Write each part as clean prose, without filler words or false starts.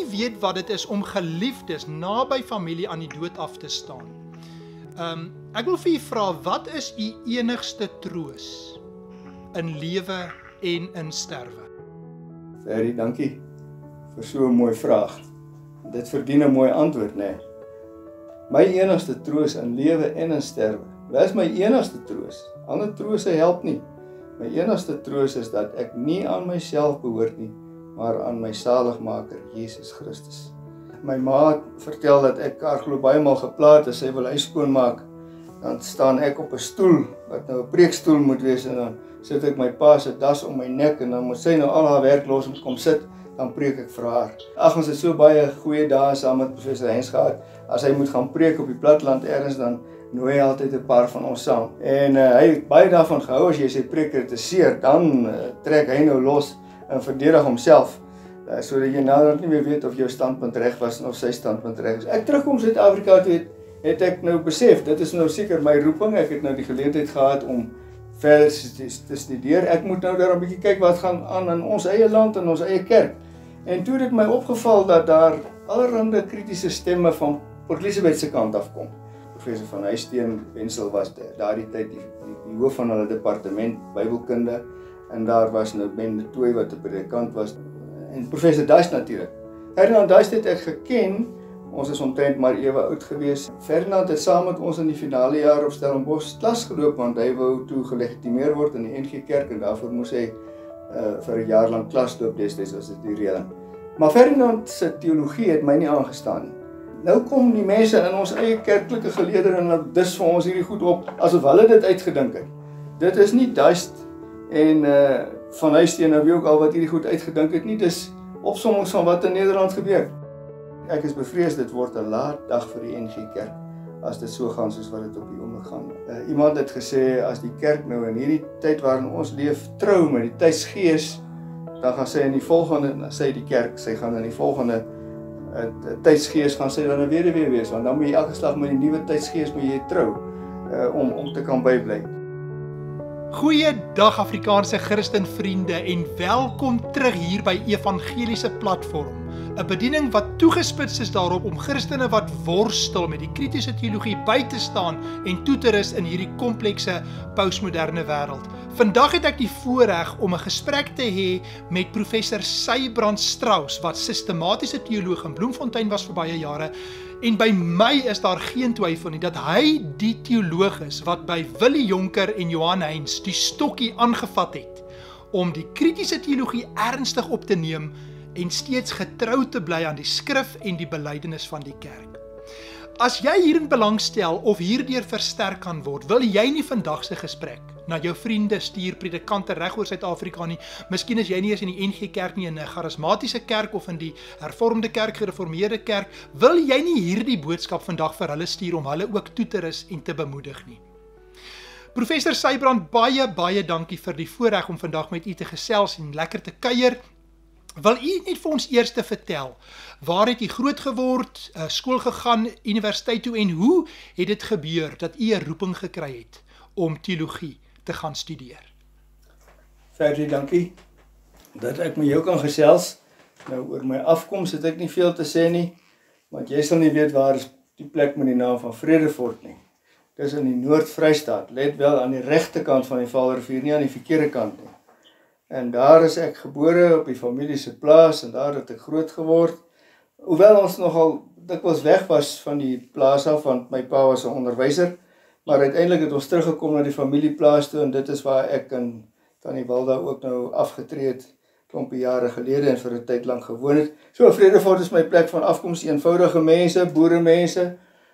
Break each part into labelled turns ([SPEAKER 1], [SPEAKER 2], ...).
[SPEAKER 1] weet wat dit is om geliefdes naby familie aan die dood af te staan. Ek wil vir u vra, wat is u enigste troos in lewe en in sterwe?
[SPEAKER 2] Ferry, dankie vir so 'n mooi vraag. Dit verdien 'n mooi antwoord, né? My enigste troos in lewe en in sterwe. Wat is my enigste troos? Ander troose help nie. My enigste troos is dat ek nie aan myself behoort nie, maar aan my saligmaker, Jesus Christus. My ma vertel dat ek haar glo baie maal geplaat as sy wil huis skoonmaak. Dan staan ek op 'n stoel, wat nou 'n preekstoel moet wees, en dan sit ek my pa se das om my nek, en dan moet sy nou al haar werk los om te kom sit, dan preek ek vir haar. Ag, ons het so baie goeie dae saam met professor Hens gehad. As hy moet gaan preek op die platteland ergens, dan nooi hy altyd 'n paar van ons saam. En hy het baie daarvan gehou, as jy sy preek kritiseer, dan trek hy nou los en verdedig homself, sodat jy naderhand nie meer weet of jou standpunt reg was of sy standpunt reg is. Ek terugkom Suid-Afrika toe het ek nou besef, dit is nou seker my roeping. Ek het nou die geleentheid gehad om verder te studeer. Ek moet nou daar 'n bietjie kyk wat gaan aan in ons eie land en ons eie kerk. En toe het dit my opgeval dat daar allerhande kritiese stemme van Port Elizabeth se kant afkom. Professor van Huisteen Wenzel was daardie tyd die hoof van hulle departement Bybelkunde, en daar was nou Ben de Tooy wat 'n predikant was, en professor Duys natuurlik. Ferdinand Duys het ek geken. Ons is omtrent maar ewe oud gewees. Ferdinand het saam met ons in die finale jaar op Stellenbosch klas geloop, want hy wou toe gelegitimeer word in die NG Kerk, en daarvoor moes hy vir 'n jaar lank klas loop, destyds was dit die rede. Maar Ferdinand se teologie het my nie aangestaan nie. Nou kom die mense in ons eie kerklike geleedere en hulle dis vir ons hierdie goed op, asof hulle dit uitgedink het. Dit is nie Duist en Van Huisteen nou wie ook al wat hierdie goed uitgedink het nie, dis opsommings van wat in Nederland gebeur. Ek is bevrees dit word 'n laat dag vir die NG Kerk as dit so gaan soos wat dit op die oomblik gaan. Iemand het gesê, as die kerk nou in hierdie tyd waarin ons leef trou met die tydsgees, dan gaan sy in die volgende, sê die kerk, sy gaan in die volgende tydsgees gaan sy dan 'n weduwee wees, want dan moet jy elke slag met die nuwe tydsgees moet jy trou om te kan bybly.
[SPEAKER 1] Goeiedag Afrikaanse Christen vriende en welkom terug hier by Evangeliese Platform. 'n Bediening wat toegespits is daarop om Christene wat worstel met die kritiese teologie by te staan en toe te rus in hierdie komplekse postmoderne wêreld. Vandag het ek die voorreg om 'n gesprek te hê met professor Sybrand Strauss, wat sistematiese teoloog in Bloemfontein was vir baie jare. En by my is daar geen twyfel nie dat hy die teoloog is wat by Willie Jonker en Johan Heyns die stokkie aangevat het om die kritiese teologie ernstig op te neem en steeds getrou te bly aan die skrif en die belydenis van die kerk. As jy hierin belangstel of hierdeur versterk kan word, wil jy nie vandag se gesprek na jou vriende stuur, predikante reg oor Suid-Afrika nie. Miskien is jy nie eens in die NG Kerk nie, in 'n charismatiese kerk of in die hervormde kerk, gereformeerde kerk, wil jy nie hierdie boodskap vandag vir hulle stuur om hulle ook toe te rus en te bemoedig nie. Professor Sybrand, baie dankie vir die voorreg om vandag met u te gesels en lekker te kuier. Wil u net vir ons eers vertel, waar het u groot geword, skool gegaan, universiteit toe, en hoe het dit gebeur dat u 'n roeping gekry het om teologie te gaan studeer?
[SPEAKER 2] Ferdy, dankie dat ek met jou kan gesels. Nou oor my afkoms het ek nie veel te sê nie, want jy sal nie weet waar is die plek met die naam van Vredefort nie. Dis in die Noord-Vrystaat, let wel aan die regte kant van die Vaalrivier, nie aan die verkeerde kant nie. En daar is ek gebore op die familie se plaas, en daar het ek groot geword. Hoewel ons nogal dikwels weg was van die plaas af, want my pa was 'n onderwyser, maar uiteindelik het ons teruggekom na die familieplaas toe, en dit is waar ek en Tannie Wilda ook nou afgetree het, klompie jare gelede, en vir 'n tyd lank gewoon het. So Vredefort is my plek van afkoms, eenvoudige mense, boeremense.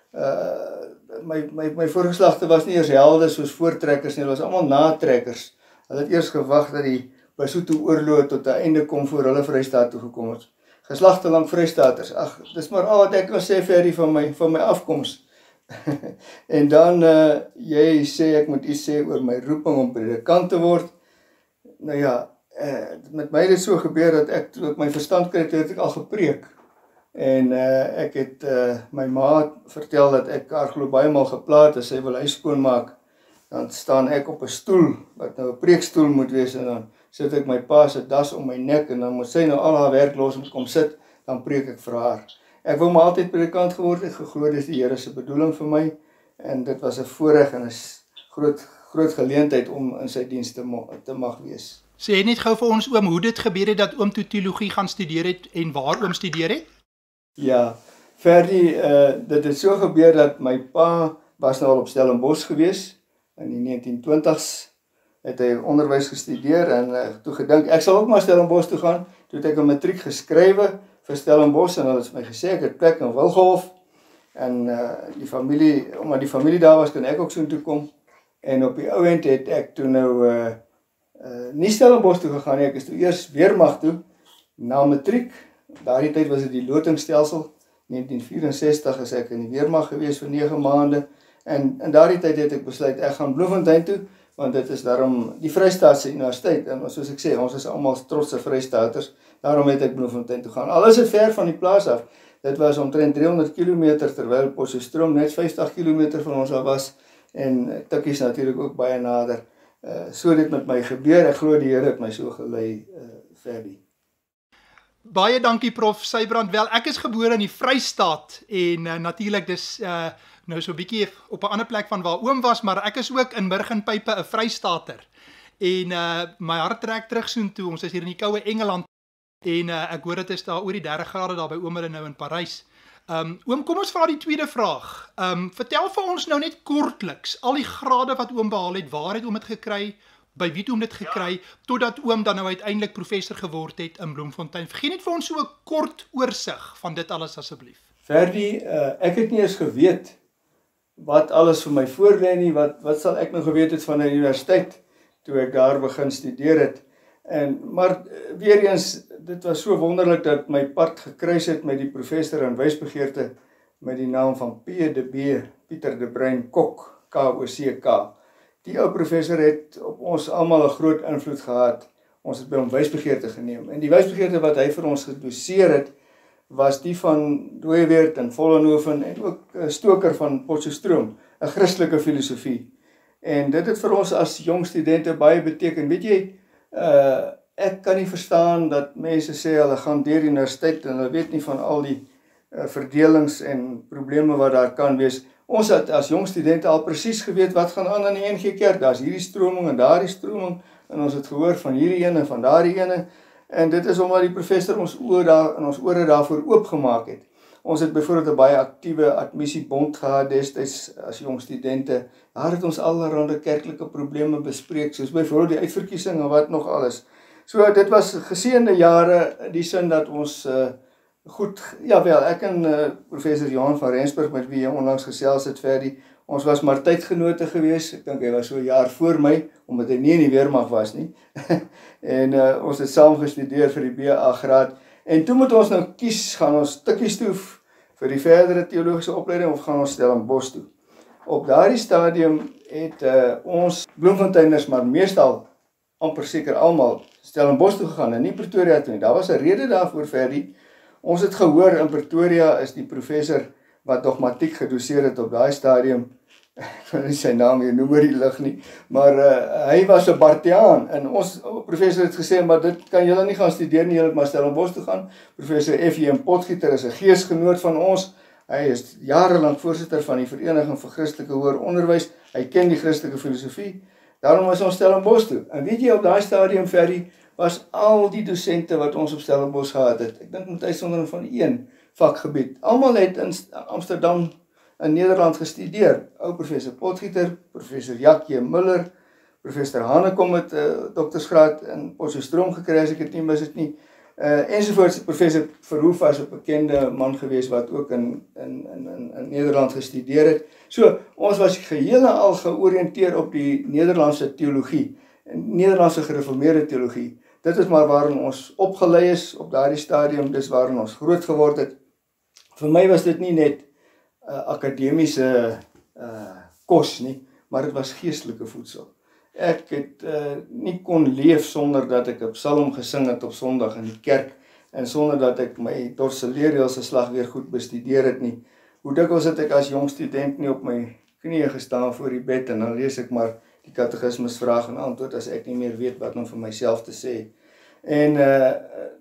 [SPEAKER 2] My voorgeslagte was nie eers helde soos voortrekkers nie, hulle was almal natrekkers. Hulle het eers gewag dat die Basotho oorlog tot 'n einde kom voor hulle Vrystaat toe gekom het. Geslagte lank Vrystaaters. Ag, dis maar al wat ek kan sê Ferdy van my afkoms. En dan jy sê ek moet iets sê oor my roeping om predikant te word. Nou ja, met my het dit so gebeur dat ek toe ek my verstand kry het ek al gepreek. En ek het my ma vertel dat ek haar glo baie maal geplaat as sy wil huis skoonmaak. Dan staan ek op 'n stoel wat nou 'n preekstoel moet wees, en dan sit ek my pa se das om my nek, en dan moet sy nou al haar werk los om te kom sit, dan preek ek vir haar. Ek wou maar altyd predikant geword het, geglo dis die Here se bedoeling vir my, en dit was 'n voorreg en 'n groot geleentheid om in sy diens te mag wees.
[SPEAKER 1] Sê net gou vir ons oom hoe dit gebeur het dat oom toe teologie gaan studeer het en waar oom studeer het?
[SPEAKER 2] Ja, Ferdi, dit het so gebeur dat my pa was nou al op Stellenbosch gewees, in die 1920s, het hy onderwys gestudeer, en toe gedink, ek sal ook maar Stellenbosch toe gaan, toe het ek 'n matriek geskrywe vir Stellenbosch, en hulle het my gesê, ek het plek in Wilgenhof, en die familie, omdat die familie daar was, kan ek ook so toe kom, en op die ou end het ek toe nou nie Stellenbosch toe gegaan nie, ek is toe eers weermag toe, na matriek, daardie tyd was dit die lotingsstelsel, 1964 is ek in die weermag gewees vir 9 maande, en in daardie tyd het ek besluit, ek gaan Bloemfontein toe, want dit is daarom die Vrystaatse Universiteit, en soos ek sê, ons is almal trotse Vrystaaters, daarom het ek Bloemfontein toe gaan. Al is dit ver van die plaas af, dit was omtrent 300 km, terwyl Potchefstroom net 50 km van ons af was, en Tikkies natuurlik ook baie nader. So dit met my gebeur, ek glo die Here het my so gelei, Ferdi.
[SPEAKER 1] Baie dankie Prof Sybrand. Wel, ek is gebore in die Vrystaat, en natuurlik dis nou so 'n bietjie op 'n ander plek van waar oom was, maar ek is ook in Murgenpype 'n Vrystater. En my hart trek terug soontoe. Ons is hier in die koue Engeland, en ek hoor dit is daar oor die 30 grade daar by oom hulle nou in Parys. Oom, kom ons vra die tweede vraag. Vertel vir ons nou net kortliks al die grade wat oom behaal het, waar het oom dit gekry, by wie het oom dit gekry, totdat oom dan nou uiteindelik professor geword het in Bloemfontein. Gee net vir ons so 'n kort oorsig van dit alles asseblief.
[SPEAKER 2] Ferdi, ek het nie eens geweet wat alles vir my voorlê nie, wat sal ek nou geweet het van 'n universiteit, toe ek daar begin studeer het. Maar weer eens, dit was so wonderlik dat my pad gekruis het met die professor in wysbegeerte met die naam van Pieter de Bruin Kok, K-O-C-K. Die ou professor het op ons almal 'n groot invloed gehad. Ons het by hom wysbegeerte geneem. En die wysbegeerte wat hy vir ons gedoseer het, was die van Dooyeweerd en Vollenhoven en ook Stoker van Potchefstroom, 'n Christelike filosofie. En dit het vir ons as jong studente baie beteken. Weet jy, ek kan nie verstaan dat mense sê hulle gaan deur die universiteit en hulle weet nie van al die verdelings en probleme wat daar kan wees. Ons het as jong studente al presies geweet wat gaan aan in die NG Kerk. Daar's hierdie stroming en daardie stroming, en ons het gehoor van hierdie ene en van daardie ene. En dit is omdat die professor ons ore daarvoor oopgemaak het. Ons het byvoorbeeld 'n baie aktiewe admissiebond gehad destyds as jong studente. Daar het ons allerlei kerklike probleme bespreek, soos byvoorbeeld die uitverkiesing en wat nog alles. So dit was geseënde jare in die sin dat ons ek en professor Johan van Rensburg, met wie jy onlangs gesels het, Ferdi, ons was maar tydgenote gewees. Ek dink hy was so 'n jaar voor my, omdat hy nie in die weermag was nie. En ons het saam gestudeer vir die BA graad. En toe moet ons nou kies, gaan ons Tikkies toe vir die verdere teologiese opleiding of gaan ons Stellenbosch toe. Op daardie stadium het ons Bloemfonteiners, maar meestal amper seker almal Stellenbosch toe gegaan en nie Pretoria toe nie. Daar was 'n rede daarvoor, Ferdi. Ons het gehoor in Pretoria is die professor wat dogmatiek gedoseer het op daai stadium, ek kan nie sy naam hier noem oor die lig nie, maar hy was 'n Bartiaan, en ons professor het gesê, maar dit kan julle nie gaan studeer nie, julle moet maar Stellenbosch toe gaan. Professor F.J. Potgieter is 'n geesgenoot van ons, hy is jarelang voorsitter van die Vereniging vir Christelike Hoër Onderwys, hy ken die Christelike filosofie, daarom was ons Stellenbosch toe. En weet jy, op daai stadium, Ferdi, was al die dosente wat ons op Stellenbosch gehad het, ek dink met uitsondering van een vakgebied, almal het in Amsterdam in Nederland gestudeer. Ou professor Potgieter, professor Jackie Müller, professor Hanekom het doktorsgraad in Potchefstroom gekry, as ek dit nie mis het nie, ensovoorts. Professor Verhoef was 'n bekende man gewees wat ook in Nederland gestudeer het. So, ons was geheel en al georiënteer op die Nederlandse teologie, Nederlandse gereformeerde teologie. Dit is maar waarin ons opgelei is op daardie stadium, dis waarin ons groot geword het. Vir my was dit nie net akademiese kos nie, maar dit was geestelike voedsel. Ek het nie kon leef sonder dat ek 'n psalm gesing het op Sondag in die kerk, en sonder dat ek my dorsaleerreëls slag weer goed bestudeer het nie. Hoe dikwels het ek as jong student nie op my knieë gestaan voor die bed, en dan lees ek maar die katekismus vraag en antwoord as ek nie meer weet wat om vir myself te sê. En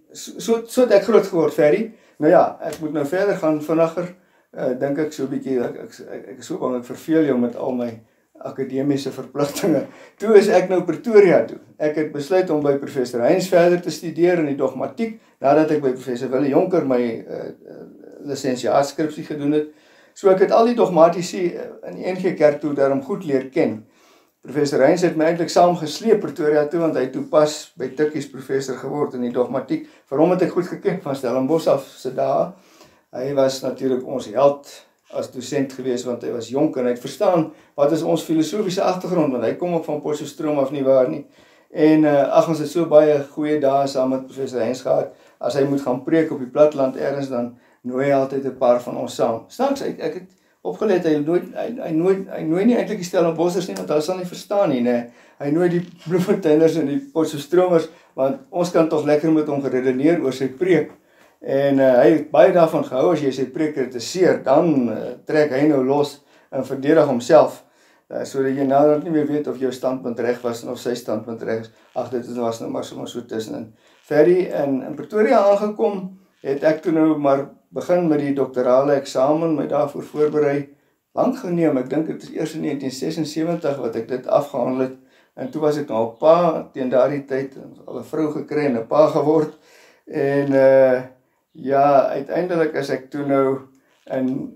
[SPEAKER 2] so het ek groot geword, Ferry. Nou ja, ek moet nou verder gaan vinniger, dink ek so 'n bietjie, ek is so bang ek verveel jou met al my akademiese verpligtinge. Toe is ek nou Pretoria toe. Ek het besluit om by professor Heinz verder te studeer in die dogmatiek, nadat ek by professor Willie Jonker my lisensiaatskripsie gedoen het. So ek het al die dogmatici in die NG Kerk toe daarom goed leer ken. Professor Heinz het my eintlik saamgesleep Pretoria toe, want hy toe pas by Tikkies professor geword in die dogmatiek. Vir hom het ek goed geken van Stellenbosch af se dae. Hy was natuurlik ons held as dosent gewees, want hy was jonk en hy het verstaan wat is ons filosofiese agtergrond, want hy kom ook van Potchefstroom af, nie waar nie. En ons het so baie goeie dae saam met professor Heinz gehad. As hy moet gaan preek op die platteland ergens, dan nooi hy altyd 'n paar van ons saam. Snaaks, ek het opgelet, hy nooi nie eintlik die Stellenbossers nie, want hulle sal nie verstaan nie, nee. Hy nooi die Bloemfonteiners en die Potchefstromers, want ons kan tog lekker met hom geredeneer oor sy preek. En hy het baie daarvan gehou, as jy sy preek kritiseer, dan trek hy nou los en verdedig homself, sodat jy naderhand nie meer weet of jou standpunt reg was of sy standpunt reg is. Ag, dit was nou maar sommer so tussenin. Ferry in Pretoria aangekom, het ek toe nou maar begin met die doktorale eksamen, my daarvoor voorberei, lang geneem, ek dink dit is eers in 1976 wat ek dit afgehandel het, en toe was ek nou 'n pa, teen daardie tyd, al 'n vrou gekry en 'n pa geword, en ja, uiteindelik is ek toe nou in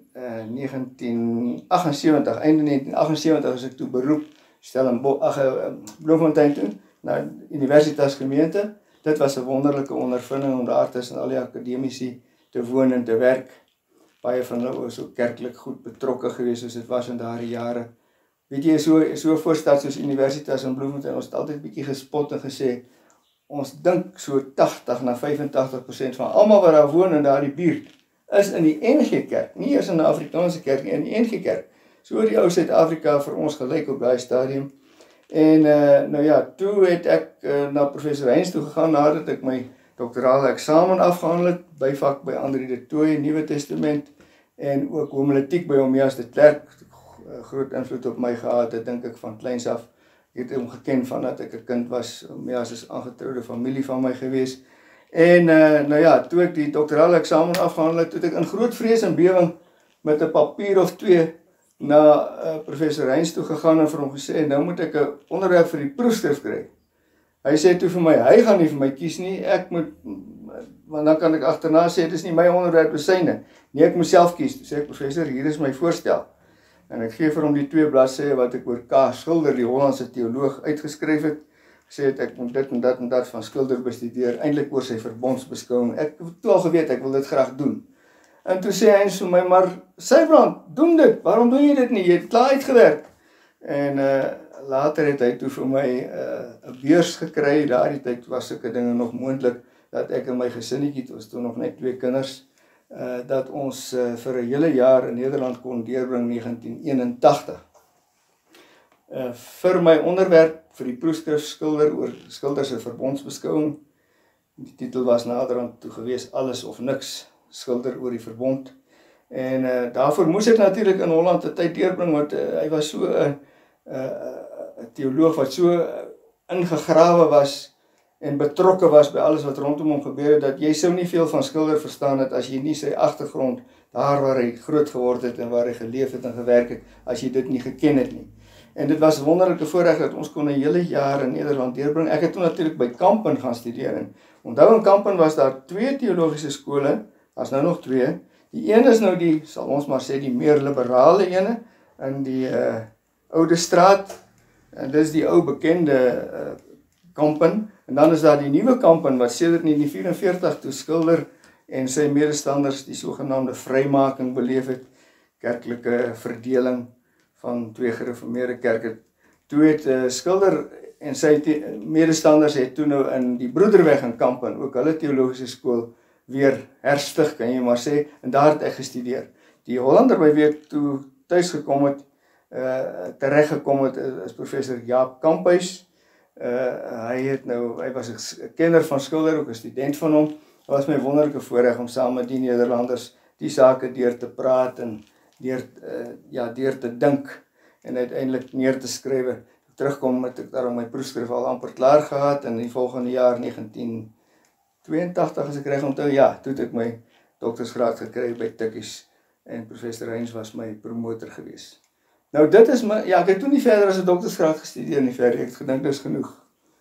[SPEAKER 2] 1978, einde 1978 is ek toe beroep, Bloemfontein toe, na Universitas Gemeente. Dit was 'n wonderlike ondervinding om daar tussen al die akademici te woon en te werk. Baie van hulle was ook kerklik goed betrokke geweest soos dit was in daardie jare. Weet jy, so voorstad soos Universitas in Bloemfontein, ons het altyd bietjie gespot en gesê, ons dink so 80 na 85% van almal wat daar woon in daardie buurt is in die NG Kerk, nie eers in die Afrikaanse kerk nie, in die NG Kerk. So die ou Suid-Afrika vir ons gelyk op daai stadium. En nou ja, toe het ek na professor Heinz toe gegaan, nadat ek my doktorale eksamen afgehandel het, byvak by Andri de Tooy, Nuwe Testament, en ook homiletiek by Homeas de Klerk, groot invloed op my gehad, dit dink ek van kleins af. Ek het hom geken vandat ek 'n kind was. Homeas is aangetroude familie van my gewees. En nou ja, toe ek die doktorale eksamen afgehandel het, toe het ek in groot vrees en bewing met 'n papier of 2 na professor Heinz toe gegaan en vir hom gesê, nou moet ek 'n onderwerp vir die proefskrif kry. Hy sê toe vir my, hy gaan nie vir my kies nie, ek moet, want dan kan ek agterna sê, dit is nie my onderwerp, dis syne. Nee, ek moet self kies. Toe sê ek, professor, hier is my voorstel. En ek gee vir hom die 2 bladsye wat ek oor K. Schilder, die Hollandse teoloog, uitgeskryf het. Sê het, ek moet dit en dat van Schilder bestudeer, eintlik oor sy verbondsbeskouing. Ek het toe al geweet, ek wil dit graag doen. En toe sê hy vir my, maar Sybrand, doen dit, waarom doen jy dit nie? Jy het klaar uitgewerk. En later het hy toe vir my 'n beurs gekry, daardie tyd was sulke dinge nog moontlik, dat ek en my gesinnetjie, het was toe nog net 2 kinders, dat ons vir 'n hele jaar in Nederland kon deurbring, 1981. Vir my onderwerp, vir die proefskrif Schilder se verbondsbeskouing, die titel was naderhand toe gewees, Alles of Niks, Schilder oor die verbond. En daarvoor moes ek natuurlik in Holland 'n tyd deurbring, want hy was so 'n teoloog wat so ingegrawe was en betrokke was by alles wat rondom hom gebeur het, dat jy sou nie veel van Schilder verstaan het as jy nie sy agtergrond, daar waar hy groot geword het en waar hy geleef het en gewerk het, as jy dit nie geken het nie. En dit was 'n wonderlike voorreg dat ons kon 'n hele jaar in Nederland deurbring. Ek het toen natuurlik by Kampen gaan studeer. En onthou, in Kampen was daar 2 teologiese skole, daar's nou nog 2. Die een is nou die, sal ons maar sê, die meer liberale ene, in die Oude Straat, en dis die ou bekende Kampen. En dan is daar die nuwe Kampen, wat sedert 1944 toe Schilder en sy medestanders die sogenaamde vrymaking beleef het, kerklike verdeling van 2 gereformeerde kerke. Toe het Schilder en sy medestanders het toe nou in die Broederweg in Kampen, ook hulle teologiese skool, weer herstig, kan jy maar sê, en daar het ek gestudeer. Die Hollander by wie ek toe thuis gekom het, terechtgekom het, is professor Jaap Kamphuis. Hy was 'n kenner van Schilder, ook 'n student van hom. Dit was my wonderlike voorreg om saam met die Nederlanders die sake deur te praat en deur te dink en uiteindelik neer te skryf. Terugkom het ek daarom my proefskrif al amper klaar gehad, en die volgende jaar 19 82 as ek reg onthou, ja, toe het ek my doktorsgraad gekry by Tikkies en professor Reins was my promotor gewees. Nou dit is my, ja, ek het toe nie verder as 'n doktorsgraad gestudeer nie verder, ek het gedink dis genoeg.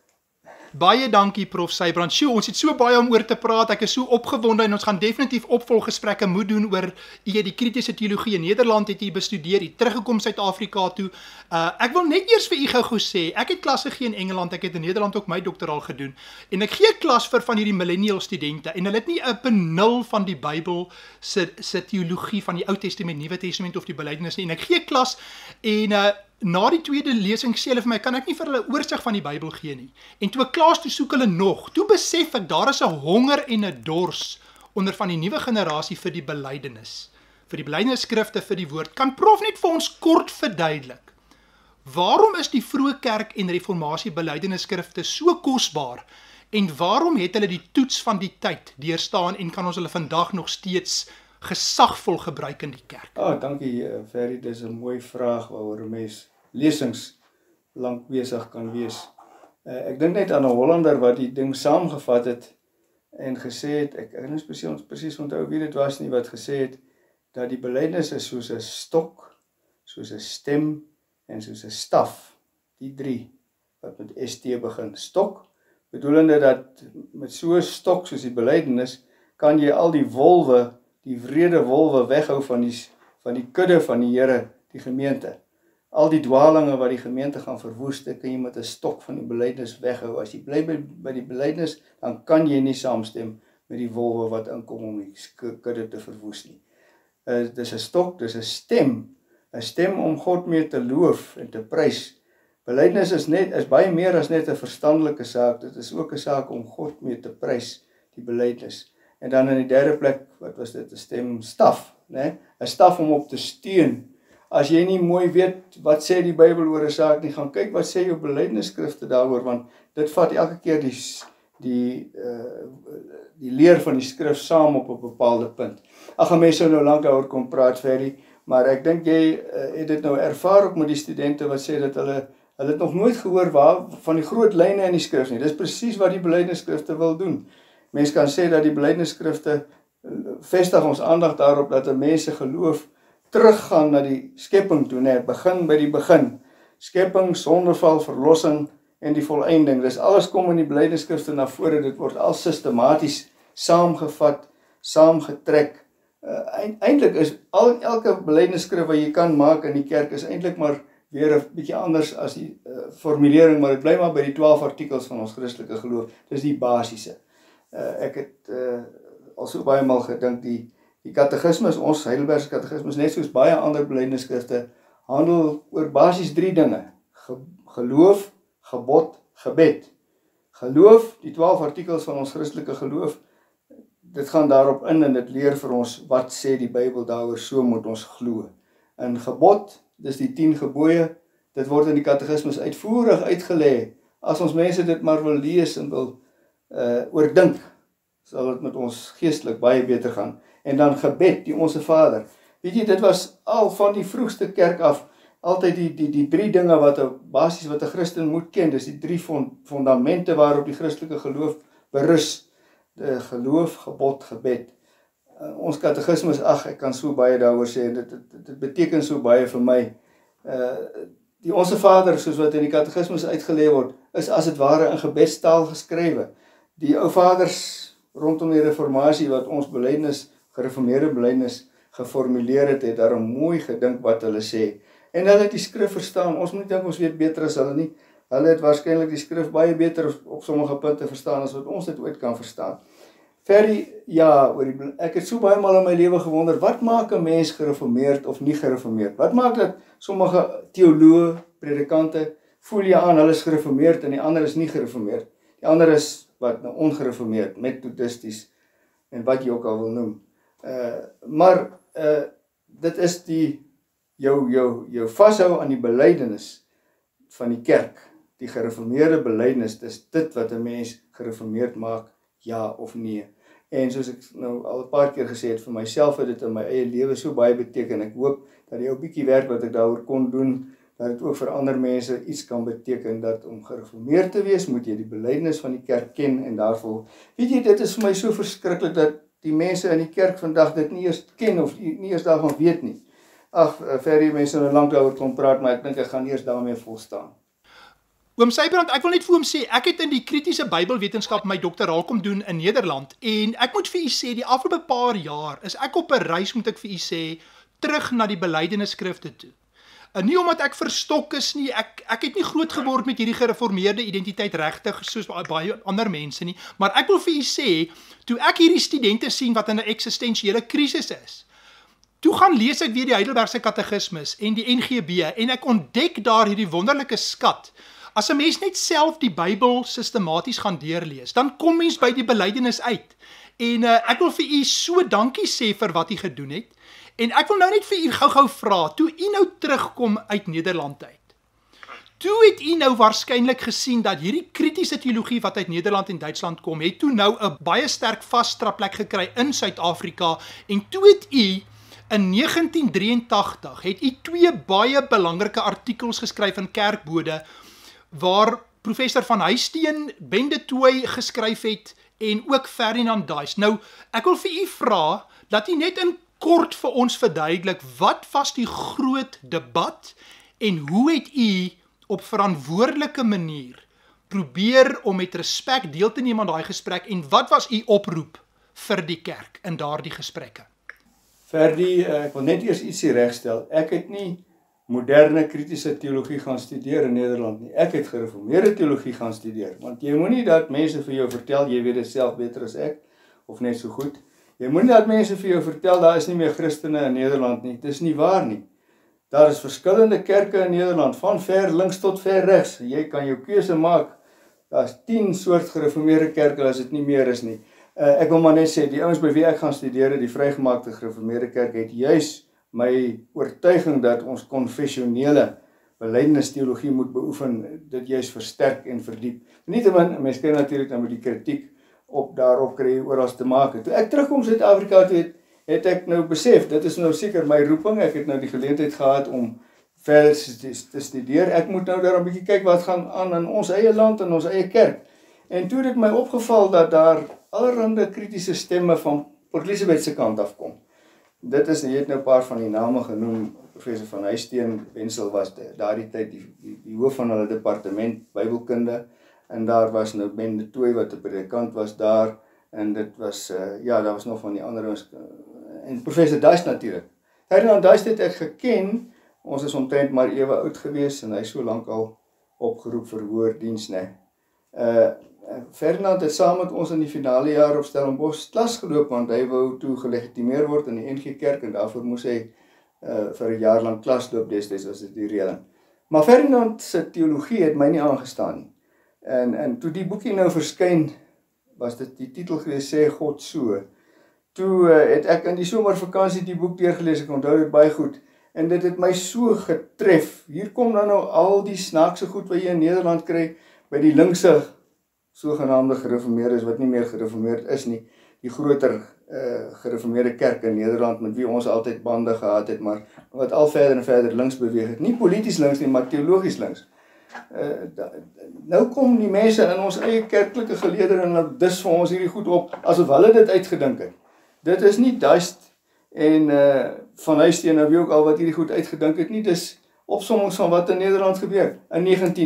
[SPEAKER 1] Baie dankie Prof Sybrand. Sjoe, ons het so baie om oor te praat. Ek is so opgewonde en ons gaan definitief opvolggesprekke moet doen oor u het die kritiese teologie in Nederland het u bestudeer, u teruggekom Suid-Afrika toe. Ek wil net eers vir u gou sê, ek het klasse gegee in Engeland, ek het in Nederland ook my doktoraal gedoen. En ek gee klas vir van hierdie millennial studente en hulle het nie 'n benul van die Bybel se teologie van die Ou Testament, Nuwe Testament of die belydenis nie. En ek gee klas en na die tweede lesing sê hulle vir my, kan ek nie vir hulle oorsig van die Bybel gee nie. En toe ek klaar toe soek hulle nog. Toe besef ek, daar is 'n honger en 'n dors onder van die nuwe generasie vir die belydenis. Vir die belydenisskrifte, vir die woord. Kan Prof net vir ons kort verduidelik? Waarom is die vroeë kerk en reformatie belydenisskrifte so kosbaar? En waarom het hulle die toets van die tyd deurstaan en kan ons hulle vandag nog steeds gesagvol gebruik in die kerk?
[SPEAKER 2] Dankie Ferry, dis 'n mooi vraag waaroor 'n mens lesings lank besig kan wees. Ek dink net aan 'n Hollander wat die ding saamgevat het en gesê het, ek kan nie presies onthou wie dit was nie, wat gesê het dat die belydenis is soos 'n stok, soos 'n stem en soos 'n staf. Die drie wat met ST begin. Stok, bedoelende dat met so 'n stok soos die belydenis kan jy al die wolwe, die wrede wolwe weghou van die kudde van die Here, die gemeente. Al die dwalinge wat die gemeente gaan verwoes, dit kan jy met 'n stok van die belydenis weghou. As jy bly by die belydenis, dan kan jy nie saamstem met die wolwe wat inkom om die kudde te verwoes nie. Dis 'n stok, dis 'n stem om God mee te loof en te prys. Belydenis is baie meer as net 'n verstandelike saak, dit is ook 'n saak om God mee te prys, die belydenis. En dan in die derde plek, wat was dit, 'n stemstaf, né? 'n staf om op te steun. As jy nie mooi weet wat sê die Bybel oor 'n saak nie, gaan kyk wat sê jou belydenisskrifte daaroor, want dit vat elke keer die leer van die skrif saam op 'n bepaalde punt. Gaan mense nou lank daaroor kom praat, Ferry, maar ek dink jy het dit nou ervaar ook met die studente wat sê dat hulle het nog nooit gehoor van die groot lyne in die skrif nie. Dis presies wat die belydenisskrifte wil doen. Mense kan sê dat die belydenisskrifte vestig ons aandag daarop dat 'n mens se geloof teruggaan na die skepping toe, né? Begin by die begin. Skepping, sondeval, verlossing en die volëinding. Dis alles kom in die belydenisskrifte na vore. Dit word al sistematies saamgevat, saamgetrek. Eintlik is elke belydenisskrif wat jy kan maak in die kerk is eintlik maar weer 'n bietjie anders as die formulering, maar dit bly maar by die 12 artikels van ons Christelike geloof. Dis die basiese. Ek het al so baie maal gedink die katekismes, ons Heidelbergse katekismes, net soos baie ander belydenisskrifte, handel oor basies 3 dinge. Geloof, gebod, gebed. Geloof, die 12 artikels van ons Christelike geloof, dit gaan daarop in en dit leer vir ons wat sê die Bybel daaroor, so moet ons glo. En gebod, dis die 10 gebooie, dit word in die katekismes uitvoerig uitgelê. As ons mense dit maar wil lees en wil oordink, sal dit met ons geestelik baie beter gaan. En dan gebed, die Onse Vader. Weet jy, dit was al van die vroegste kerk af, altyd die 3 dinge wat 'n Christen moet ken, dis die 3 fondamente waarop die Christelike geloof berus. Geloof, gebod, gebed. Ons katekismes, ek kan so baie daaroor sê, dit beteken so baie vir my. Die Onse Vader, soos wat in die katekismes uitgelê word, is as dit ware in gebedstaal geskrywe. Die ou vaders rondom die reformatie wat ons gereformeerde belydenis geformuleer het daarom mooi gedink wat hulle sê. En hulle het die skrif verstaan. Ons moet dink ons weet beter as hulle nie. Hulle het waarskynlik die skrif baie beter op sommige punte verstaan as wat ons dit ooit kan verstaan. Ferry, ja, ek het so baie maal in my lewe gewonder, wat maak 'n mens gereformeerd of nie gereformeerd? Wat maak dat sommige teoloë, predikante, voel jy aan, hulle is gereformeerd en die ander is nie gereformeerd? Die ander is ongereformeerd, methodisties en wat jy ook al wil noem. Maar dit is jou vashou aan die belydenis van die kerk, die gereformeerde belydenis, dis dit wat 'n mens gereformeerd maak, ja of nee. En soos ek nou al 'n paar keer gesê het, vir myself het dit in my eie lewe so baie beteken. Ek hoop dat die ou bietjie werk wat ek daaroor kon doen, dat dit ook vir ander mense iets kan beteken, dat om gereformeerd te wees, moet jy die belydenis van die kerk ken en daarvoor. Weet jy, dit is vir my so verskriklik dat die mense in die kerk vandag dit nie eers ken of nie eers daarvan weet nie. Ag, Ferry, mense nou lank daaroor kon praat, maar ek dink ek gaan eers daarmee volstaan.
[SPEAKER 1] Oom Sybrand, ek wil net vir hom sê, ek het in die kritiese Bybelwetenskap my doktoraal kom doen in Nederland en ek moet vir u sê, die afgelope paar jaar is ek op 'n reis, moet ek vir u sê, terug na die belydenisskrifte toe. Nie omdat ek verstok is nie, ek het nie groot geword met hierdie gereformeerde identiteit regtig soos baie ander mense nie, maar ek wil vir u sê, toe ek hierdie studente sien wat in 'n eksistensiële krisis is, toe gaan lees ek weer die Heidelbergse Katekismus en die NGB en ek ontdek daar hierdie wonderlike skat. As 'n mens net self die Bybel sistematies gaan deurlees, dan kom mens by die belydenis uit. En ek wil vir u so dankie sê vir wat u gedoen het. En ek wil nou net vir u gou-gou vra, toe u nou terugkom uit Nederland uit, toe het u nou waarskynlik gesien dat hierdie kritiese teologie wat uit Nederland en Duitsland kom, het toe nou 'n baie sterk vasstraplek gekry in Suid-Afrika en toe het u in 1983 het u 2 baie belangrike artikels geskryf in Kerkbode waar professor Van Huisteen, Ben de Tooy geskryf het en ook Ferdinand Duys. Nou, ek wil vir u vra dat u net in kort vir ons verduidelik, wat was die groot debat en hoe het u op verantwoordelike manier probeer om met respek deel te neem aan daai gesprek en wat was u oproep vir die kerk in daardie gesprekke?
[SPEAKER 2] Ferdy, ek wil net eers ietsie regstel. Ek het nie moderne kritiese teologie gaan studeer in Nederland nie. Ek het gereformeerde teologie gaan studeer, want jy moenie dat mense vir jou vertel, jy weet dit self beter as ek, of net so goed. Jy moenie dat mense vir jou vertel, daar is nie meer Christene in Nederland nie. Dit is nie waar nie. Daar is verskillende kerke in Nederland, van ver links tot ver regs. Jy kan jou keuse maak. Daar is 10 soort gereformeerde kerke as dit nie meer is nie. Ek wil maar net sê, die ouens by wie ek gaan studeer, die vrygemaakte gereformeerde kerk, het juis my oortuiging dat ons konfessionele belydennisteologie moet beoefen, dit juist versterk en verdiep. Nietemin, mens kan natuurlik nou met die kritiek daarop kry oor as te maak. Toe ek terugkom Suid-Afrika toe het ek nou besef, dit is nou seker my roeping, ek het nou die geleentheid gehad om verder te studeer, ek moet nou daar 'n bietjie kyk wat gaan aan in ons eie land en ons eie kerk. En toe het dit my opgeval dat daar allerhande kritiese stemme van Port Elizabeth se kant afkom. Dit is, jy het nou 'n paar van die name genoem, professor Van Huisteen, Wenzel was daardie tyd die hoof van hulle departement Bybelkunde, en daar was nou Ben de Tooy wat 'n predikant was daar, en dit was, daar was nog van die ander ons, en professor Duys natuurlik. Ferdinand Duys het ek geken, ons is omtrent maar ewe oud gewees, en hy is so lank al opgeroep vir hoërdiens, né. Ferdinand het saam met ons in die finale jaar op Stellenbosch klas geloop, want hy wou toe gelegitimeer word in die NG Kerk, en daarvoor moes hy vir 'n jaar lang klas loop, destyds was dit die reëling. Maar Ferdinand se teologie het my nie aangestaan nie. En toe die boekie nou verskyn, was dit die titel gewees, Sê God So. Toe het ek in die somervakansie die boek deurgelees, ek onthou dit baie goed, en dit het my so getref. Hier kom dan nou al die snaakse goed wat jy in Nederland kry, by die linkse sogenaamde gereformeerdes, wat nie meer gereformeerd is nie, die groter gereformeerde kerk in Nederland, met wie ons altyd bande gehad het, maar wat al verder en verder links beweeg het, nie polities links nie, maar teologies links. Nou kom die mense in ons eie kerklike geleedere en hulle dis vir ons hierdie goed op, asof hulle dit uitgedink het. Dit is nie Duist en Van Huisteen, nou wie ook al wat hierdie goed uitgedink het nie, dis opsommings van wat in Nederland gebeur. In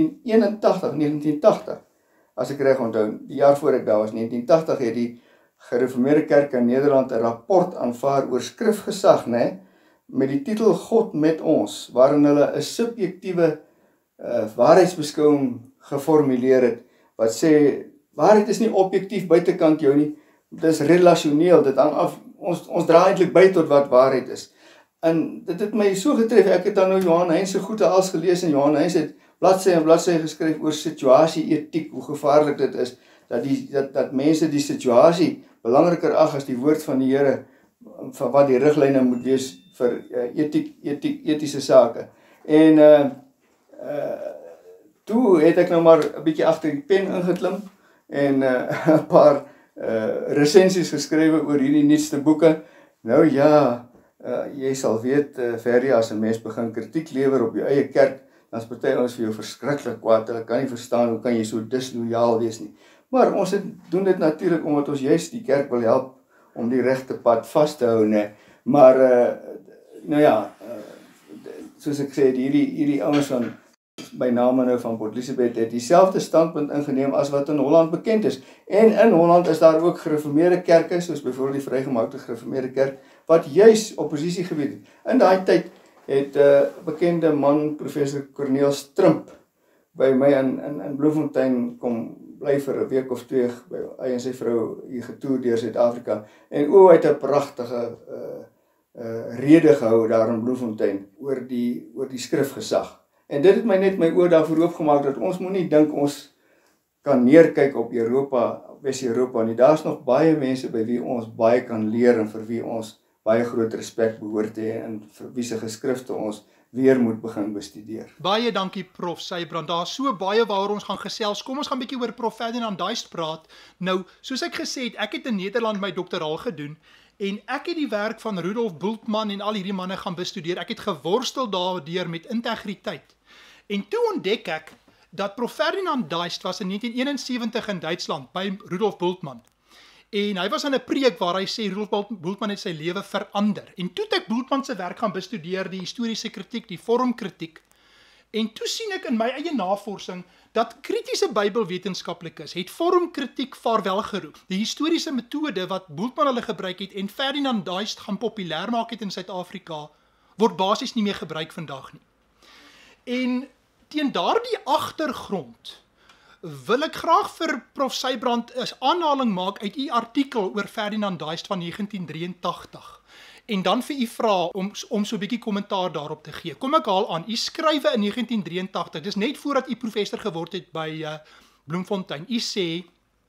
[SPEAKER 2] 1980, as ek reg onthou, die jaar voor ek daar was, 1980, het die gereformeerde kerk in Nederland 'n rapport aanvaar oor skrifgesag, né, met die titel God met ons, waarin hulle 'n subjektiewe waarheidsbeskouing geformuleer het, wat sê, waarheid is nie objektief buitekant jou nie, dit is relationeel, dit hang af, ons dra eintlik by tot wat waarheid is. En dit het my so getref, ek het dan nou Johan Hein se goeie als gelees, en Johan Hein het bladsy en bladsy geskryf oor situasie-etiek, hoe gevaarlik dit is, dat mense die situasie belangriker ag as die woord van die Here, van wat die riglyne moet wees vir etiese sake. En toe het ek nou maar 'n bietjie agter die pen ingeklim, en 'n paar resensies geskrywe oor hierdie nuutste boeke. Nou ja, jy sal weet, Ferry, as 'n mens begin kritiek lewer op jou eie kerk, dan's party ons vir jou verskriklik kwaad. Hulle kan nie verstaan hoe kan jy so dislojaal wees nie. Maar ons doen dit natuurlik omdat ons juist die kerk wil help om die regte pad vas te hou, né? Maar nou ja, soos ek sê, hierdie ouens van by name nou van Port Elizabeth het dieselfde standpunt ingeneem as wat in Holland bekend is. En in Holland is daar ook gereformeerde kerke, soos byvoorbeeld die Vrygemaakte Gereformeerde Kerk, wat juis oppositie gebied het. In daai tyd het bekende man, professor Cornelis Trump, by my in Bloemfontein kom bly vir 'n week of 2 by hy en sy vrou hier getoer deur Suid-Afrika. En hy het 'n pragtige rede gehou daar in Bloemfontein oor die skrifgesag. En dit het my net my oë daarvoor oopgemaak dat ons moenie dink ons kan neerkyk op Europa, Wes-Europa nie. Daar's nog baie mense by wie ons baie kan leer en vir wie ons baie groot respek behoort te hê en vir wie se geskrifte ons weer moet begin bestudeer.
[SPEAKER 1] Baie dankie Prof Sybrand. Daar's so baie waaroor ons gaan gesels. Kom ons gaan 'n bietjie oor Prof Ferdinand Duist praat. Nou, soos ek gesê het, ek het in Nederland my doktoraal gedoen en ek het die werk van Rudolf Bultmann en al hierdie manne gaan bestudeer. Ek het geworstel daardeur met integriteit. En toe ontdek ek dat Prof Ferdinand Duist was in 1971 in Duitsland by Rudolf Bultmann. En hy was aan 'n preek waar hy sê Rudolf Bultmann het sy lewe verander. En toe het ek Bultmann se werk gaan bestudeer, die historiese kritiek, die vormkritiek. En toe sien ek in my eie navorsing dat kritiese Bybelwetenskaplikes het vormkritiek vaarwel geroep. Die historiese metode wat Bultmann hulle gebruik het en Ferdinand Duist gaan populêr maak het in Suid-Afrika, word basies nie meer gebruik vandag nie. En teen daardie agtergrond wil ek graag vir Prof Sybrand 'n aanhaling maak uit u artikel oor Ferdinand Duist van 1983 en dan vir u vra om so 'n bietjie kommentaar daarop te gee. Kom ek haal aan, u skrywe in 1983, dis net voordat u professor geword het by Bloemfontein. U sê,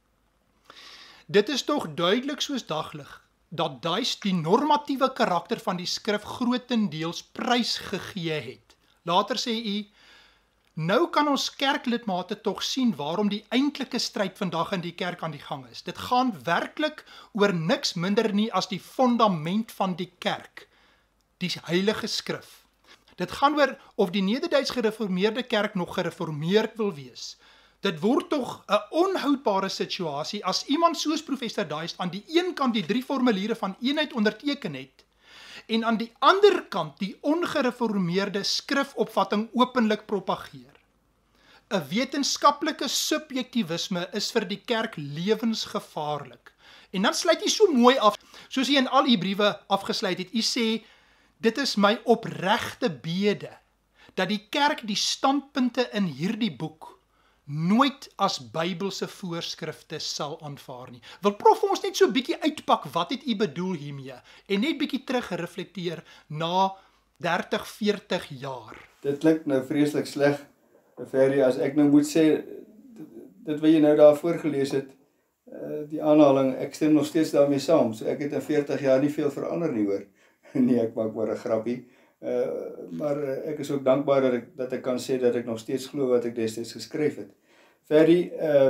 [SPEAKER 1] dit is tog duidelik soos daglig dat Duist die normatiewe karakter van die skrif grootendeels prysgegee het. Later sê u, nou kan ons kerklidmate tog sien waarom die eintlike stryd vandag in die kerk aan die gang is. Dit gaan werklik oor niks minder nie as die fondament van die kerk, die heilige skrif. Dit gaan oor of die Nederduits gereformeerde kerk nog gereformeerd wil wees. Dit word tog 'n onhoudbare situasie as iemand soos professor Duist aan die een kant die 3 formuliere van eenheid onderteken het en aan die ander kant die ongereformeerde skrifopvatting openlik propageer. 'n Wetenskaplike subjektivisme is vir die kerk lewensgevaarlik. En dan sluit hy so mooi af, soos hy in al die briewe afgesluit het. Hy sê, dit is my opregte bede, dat die kerk die standpunte in hierdie boek nooit as Bybelse voorskrifte sal aanvaar nie. Wil Prof ons net so bietjie uitpak, wat het u bedoel hiermee? En net bietjie teruggereflekteer na 30, 40 jaar.
[SPEAKER 2] Dit klink nou vreeslik sleg, Ferry, as ek nou moet sê, dit wat jy nou daar voorgelees het, die aanhaling, ek stem nog steeds daarmee saam, so ek het in 40 jaar nie veel verander nie hoor. Nee, ek maak maar 'n grappie. Maar ek is ook dankbaar dat ek kan sê dat ek nog steeds glo wat ek destyds geskryf het. Ferry,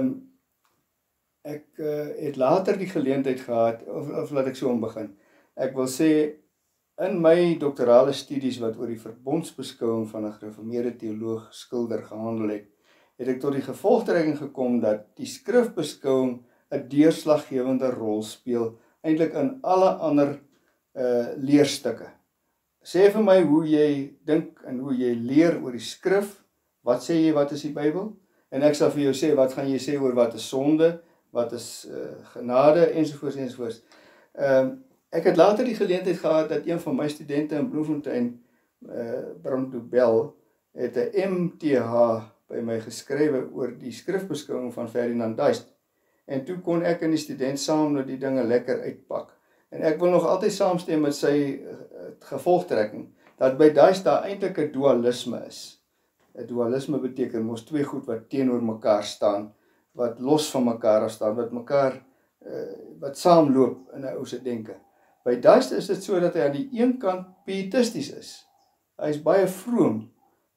[SPEAKER 2] ek het later die geleentheid gehad, of laat ek so begin. Ek wil sê, in my doktorale studies wat oor die verbondsbeskouing van 'n gereformeerde teoloog skilder gehandel het, het ek tot die gevolgtrekking gekom dat die skrifbeskouing 'n deurslaggewende rol speel, eintlik in alle ander leerstukke. Sê vir my hoe jy dink en hoe jy leer oor die skrif, wat sê jy, wat is die Bybel? En ek sal vir jou sê, wat gaan jy sê oor wat is sonde, wat is genade, ensovoorts, ensovoorts. Ek het later die geleentheid gehad dat een van my studente in Bloemfontein, Brando Bell, het 'n MTH by my geskrywe oor die skrifbeskouing van Ferdinand Duist. En toe kon ek en die student saam nou die dinge lekker uitpak. En ek wil nog altyd saamstem met sy gevolgtrekking, dat by Duist daar eintlik 'n dualisme is. 'n Dualisme beteken mos twee goed wat teenoor mekaar staan, wat los van mekaar staan, wat saamloop in 'n ou se denke. By Duist is dit so dat hy aan die een kant pietisties is. Hy is baie vroom,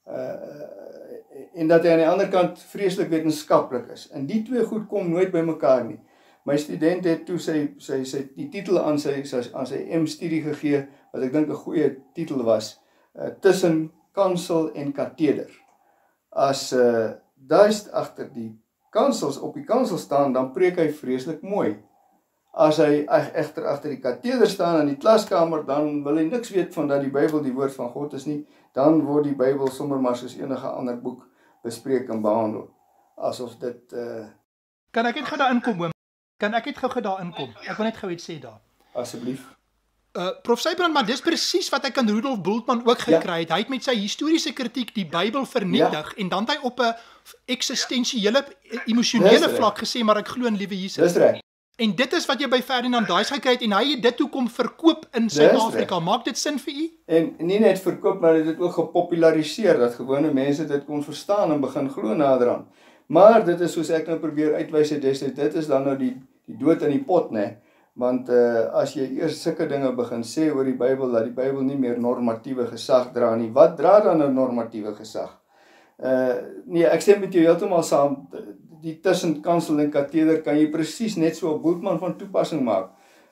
[SPEAKER 2] en dat hy aan die ander kant vreeslik wetenskaplik is. En die twee goed kom nooit by mekaar nie. My student het toe die titel aan sy M-studie gegee, wat ek dink 'n goeie titel was, tussen kansel en kateder. as Duist agter die kansels, op die kansel staan, dan preek hy vreeslik mooi. As hy egter agter die kateder staan in die klaskamer, dan wil hy niks weet van dat die Bybel die woord van God is nie, dan word die Bybel sommer maar soos enige ander boek bespreek en behandel, asof dit...
[SPEAKER 1] Kan ek net gou daar inkom, oom? Kan ek net gou daar inkom? Ek wil net gou iets sê daar.
[SPEAKER 2] Asseblief.
[SPEAKER 1] Prof Sybrand, maar dis presies wat ek aan Rudolf Bultmann ook gekry het. Hy het met sy historiese kritiek die Bybel vernietig, en dan het hy op 'n eksistensiële, emosionele vlak gesê, maar ek glo in liewe Jesus.
[SPEAKER 2] Dis reg.
[SPEAKER 1] En dit is wat jy by Ferdinand Duis gekry het, en hy het dit toe kom verkoop in Suid-Afrika. Maak dit sin vir u?
[SPEAKER 2] En nie net verkoop, maar dit ook gepopulariseer, dat gewone mense dit kon verstaan en begin glo naderhand. Maar dit is soos ek nou probeer uitwys het destyds, dit is dan nou die dood in die pot, né? Want as jy eers sulke dinge begin sê oor die Bybel, dat die Bybel nie meer normatiewe gesag dra nie, wat dra dan nou normatiewe gesag? Nee, ek stem met jou heeltemal saam, die tussen kansel en kateder kan jy presies net so op Bultmann van toepassing maak.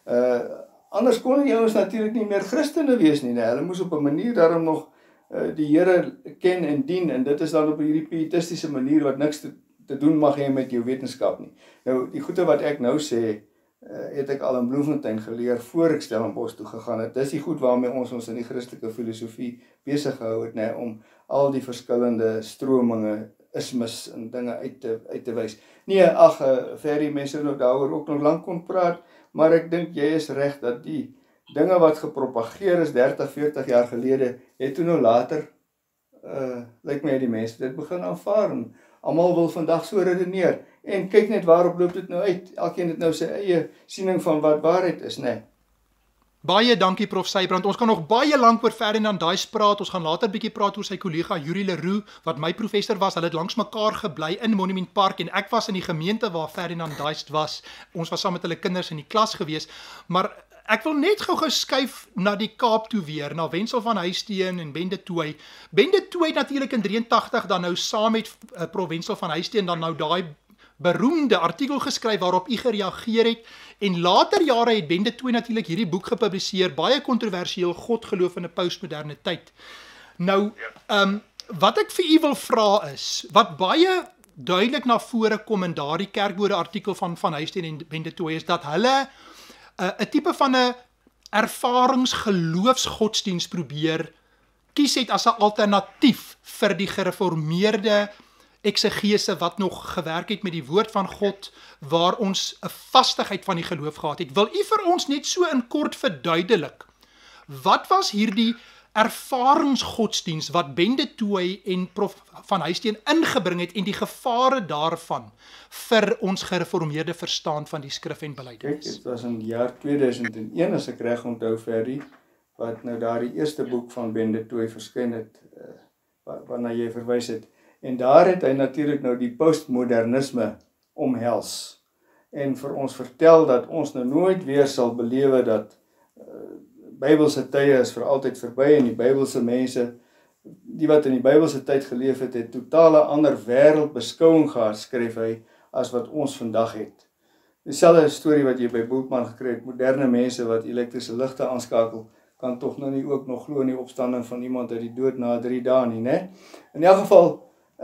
[SPEAKER 2] Anders kon die ouens natuurlik nie meer Christene wees nie, hulle moes op 'n manier daarom nog die Here ken en dien, en dit is dan op hierdie pietistiese manier wat niks te doen mag hê met jou wetenskap nie. Nou, die goeie wat ek nou sê, het ek al in Bloemfontein geleer voor ek Stellenbosch toe gegaan het. Dis die goed waarmee ons in die Christelike filosofie besig gehou het, nee, om al die verskillende strominge, ismes en dinge uit te wys. Nee, ag, Ferry, mense nou daaroor ook nog lank kon praat, maar ek dink jy is reg dat die dinge wat gepropageer is 30, 40 jaar gelede, het toe nou later, lyk my die mense dit begin aanvaar, en almal wil vandag so redeneer, en kyk net waarop loop dit nou uit, elkeen het nou sy eie siening van wat waarheid is, nee.
[SPEAKER 1] Baie dankie Prof Sybrand, ons kan nog baie lank oor Ferdinand Duis praat, ons gaan later bietjie praat oor sy kollega Yuri Leroux, wat my professor was, hulle het langs mekaar gebly in Monument Park, en ek was in die gemeente waar Ferdinand Duis was, ons was saam met hulle kinders in die klas gewees, maar ek wil net gou skuif na die Kaap toe weer, na Wenzel van Huisteen en Bende Tooi. Bende Tooi natuurlik in 83 dan nou saam met Prof Wenzel van Huisteen dan nou daai beroemde artikel geskryf waarop u gereageer het, en later jare het Bende Tooi natuurlik hierdie boek gepubliseer, baie kontroversieel, God geloof in 'n postmoderne tyd. Nou, wat ek vir u wil vra is, wat baie duidelik na vore kom in daardie kerkbode artikel van Huisteen en Bende Tooi, is dat hulle 'n tipe van 'n ervaringsgeloofsgodsdienst probeer kies het as 'n alternatief vir die gereformeerde eksegese wat nog gewerk het met die woord van God, waar ons 'n vastigheid van die geloof gehad het. Wil u vir ons net so in kort verduidelik, wat was hierdie ervaringsgodsdienst wat Bende Tooi en Prof van Huisteen ingebring het, en die gevare daarvan vir ons gereformeerde verstaan van die skrif en belydenis?
[SPEAKER 2] Kijk, dit was in die jaar 2001, as ek reg onthou, Ferry, wat nou daar die eerste boek van Bende Tooi verskyn het, waarna jy verwys het. En daar het hy natuurlik nou die postmodernisme omhels, en vir ons vertel dat ons nou nooit weer sal belewe dat Bybelse tye is vir altyd verby, en die Bybelse mense, die wat in die Bybelse tyd geleef het, het totale ander wêreldbeskouing gehad, skryf hy, as wat ons vandag het. Dieselfde storie wat jy by Bultmann gekry het, moderne mense wat elektriese ligte aanskakel, kan tog nou nie ook nog glo in die opstanding van iemand uit die dood na 3 dae nie, né? In elk geval,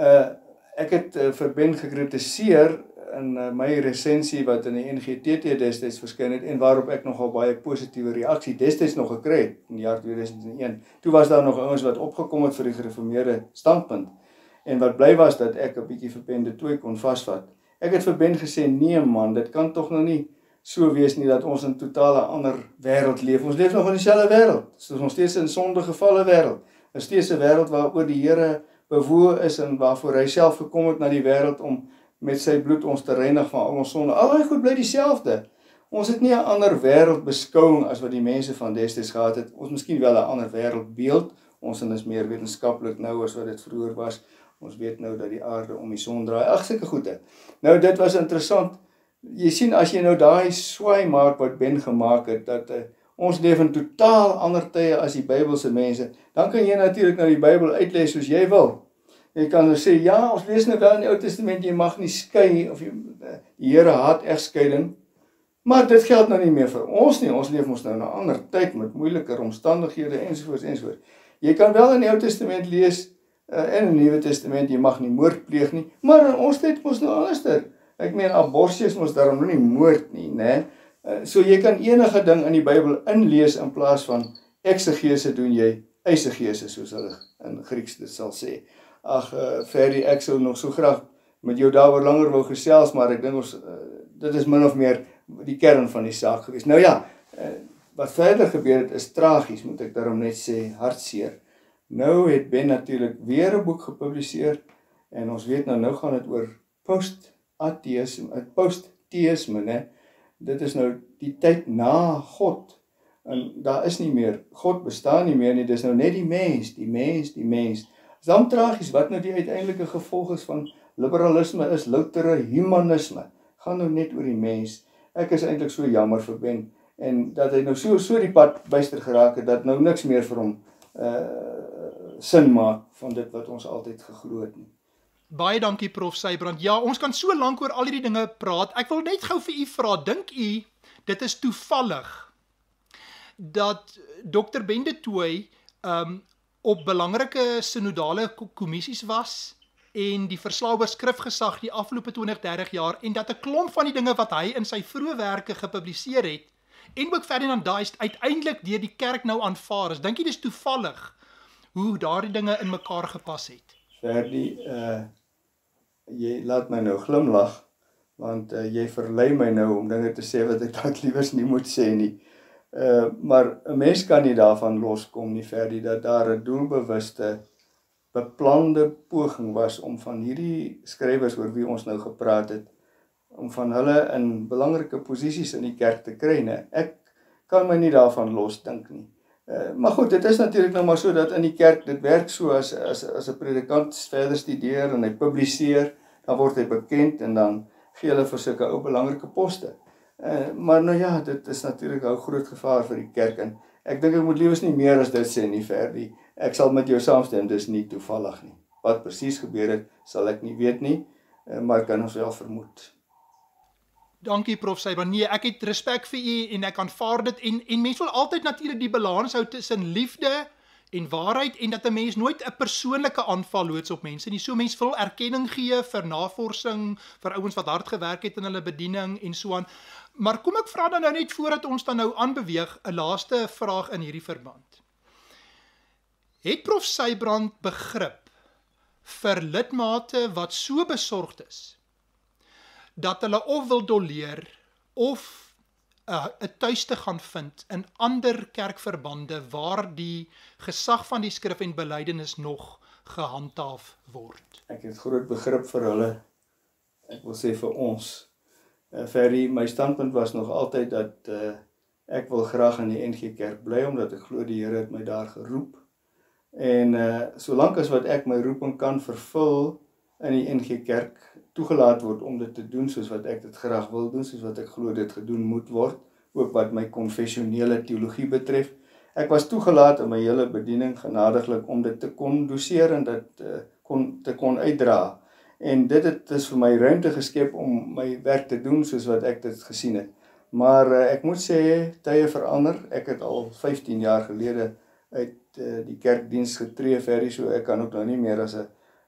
[SPEAKER 2] ek het vir Ben gekritiseer in my resensie wat in die NGTT destyds verskyn het, en waarop ek nogal baie positiewe reaksie destyds nog gekry het, in die jaar 2001. Toe was daar nog ouens wat opgekom het vir die gereformeerde standpunt, en wat bly was dat ek 'n bietjie vir Bende Tooi kon vasvat. Ek het vir Ben gesê, nee man, dit kan tog nou nie so wees nie, dat ons in 'n totale ander wêreld leef. Ons leef nog in dieselfde wêreld, soos ons steeds in sondegevalle wêreld, is steeds 'n wêreld waaroor die Here bewoe is, en waarvoor hy self gekom het na die wêreld om met sy bloed ons te reinig van al ons sonde. Al die goed bly dieselfde. Ons het nie 'n ander wêreldbeskouing as wat die mense van destyds gehad het. Ons miskien wel 'n ander wêreldbeeld. Ons is meer wetenskaplik nou as wat dit vroeër was. Ons weet nou dat die aarde om die son draai. Ag, sulke goede. Nou, dit was interessant. Jy sien, as jy nou daai swaai maak wat Ben gemaak het, dat ons leef in totaal ander tye as die Bybelse mense, dan kan jy natuurlik nou die Bybel uitlees soos jy wil. Jy kan nou sê, ja, ons lees nou wel in die Ou Testament, jy mag nie skei, of die Here haat egskeiding, maar dit geld nou nie meer vir ons nie, ons leef ons nou in 'n ander tyd, met moeiliker omstandighede, ensovoorts, ensovoorts. Jy kan wel in die Ou Testament lees, En in die Nuwe Testament, jy mag nie moord pleeg nie, maar in ons tyd mos nou anderster. Ek meen, abortus mos daarom nou nie moord nie, né? So jy kan enige ding in die Bybel inlees in plaas van eksegese doen jy eisegese, soos hulle in Grieks dit sal sê. Ag, Ferdy, ek sou nog so graag met jou daaroor langer wou gesels, maar ek dink ons, dit is min of meer die kern van die saak gewees. Nou ja, wat verder gebeur het is tragies, moet ek daarom net sê, hartseer. Nou het Ben natuurlik weer 'n boek gepubliseer en ons weet nou gaan dit oor post-teïsme, né? Dit is nou die tyd na God. En daar is nie meer, God bestaan nie meer nie, dis nou net die mens. Is dan tragies wat nou die uiteindelike gevolg is van liberalisme is loutere humanisme. Gaan nou net oor die mens. Ek is eintlik so jammer vir Ben en dat hy nou so die pad byster geraak het dat nou niks meer vir hom sin maak van dit wat ons altyd geglo het nie.
[SPEAKER 1] Baie dankie Prof Sybrand. Ja, ons kan so lank oor al hierdie dinge praat. Ek wil net gou vir u vra, dink u dit is toevallig dat Dr. Ben de Tooy op belangrike synodale kommissies was en die verslae oor skrifgesag die afgelope 20-30 jaar en dat 'n klomp van die dinge wat hy in sy vroeë werke gepubliseer het en ook Ferdinand Daist uiteindelik deur die kerk nou aanvaar is. Dink jy dis toevallig hoe daardie dinge in mekaar gepas het?
[SPEAKER 2] Ferdy, jy laat my nou glimlag, want jy verlei my nou om dinge te sê wat ek dalk liewers nie moet sê nie. Maar 'n mens kan nie daarvan loskom nie, Ferdy, dat daar 'n doelbewuste, beplande poging was om van hierdie skrywers oor wie ons nou gepraat het, om van hulle in belangrike posisies in die kerk te kry, né? Ek kan my nie daarvan losdink nie. Maar goed, dit is natuurlik nou maar so dat in die kerk, dit werk so as 'n predikant verder studeer en hy publiseer, dan word hy bekend en dan gee hulle vir sulke ou belangrike poste. Maar nou ja, dit is natuurlik 'n groot gevaar vir die kerk en ek dink ek moet liewers nie meer as dit sê nie, Ferdy. Ek sal met jou saamstem, dis nie toevallig nie. Wat presies gebeur het, sal ek nie weet nie, maar kan ons wel vermoed.
[SPEAKER 1] Dankie Prof Sybrand. Nee, ek het respek vir u en ek aanvaar dit en mens wil altyd natuurlik die balans hou tussen liefde en waarheid en dat 'n mens nooit 'n persoonlike aanval loods op mense nie. So mens wil erkenning gee vir navorsing, vir ouens wat hard gewerk het in hulle bediening en so aan. Maar kom ek vra dan nou net voordat ons dan nou aanbeweeg, 'n laaste vraag in hierdie verband. Het Prof Sybrand begrip vir lidmate wat so besorgd is dat hulle of wil doleer of 'n tuiste gaan vind in ander kerkverbande waar die gesag van die skrif en belydenis nog gehandhaaf word?
[SPEAKER 2] Ek het groot begrip vir hulle. Ek wil sê vir ons. Ferdy, my standpunt was nog altyd dat ek wil graag in die NG Kerk bly omdat ek glo die Here het my daar geroep. En solank as wat ek my roeping kan vervul in die NG Kerk toegelaat word om dit te doen soos wat ek dit graag wil doen, soos wat ek glo dit gedoen moet word, ook wat my konfessionele teologie betref. Ek was toegelaat in my hele bediening genadiglik om dit te kon doseer en dit te kon uitdra. En dit is vir my ruimte geskep om my werk te doen soos wat ek dit gesien het. Maar ek moet sê, tye verander. Ek het al 15 jaar gelede uit die kerkdiens getree, Ferdy, so ek kan ook nou nie meer as 'n